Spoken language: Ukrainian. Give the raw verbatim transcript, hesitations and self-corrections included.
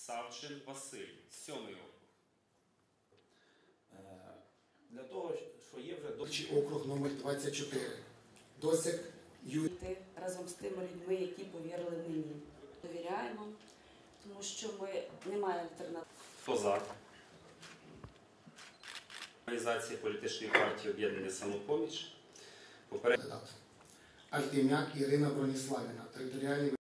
Савчин Василь, сьомий округ. Для того, що є вже Виборчий округ номер двадцять чотири. Досик Юрій. Разом з тими людьми, які повірили мені. Довіряємо, тому що ми не маємо альтернативи. Хто за? Організація політичної партії «Об'єднання «Самопоміч». Поперед... Артем'як Ірина Броніславівна, територіальний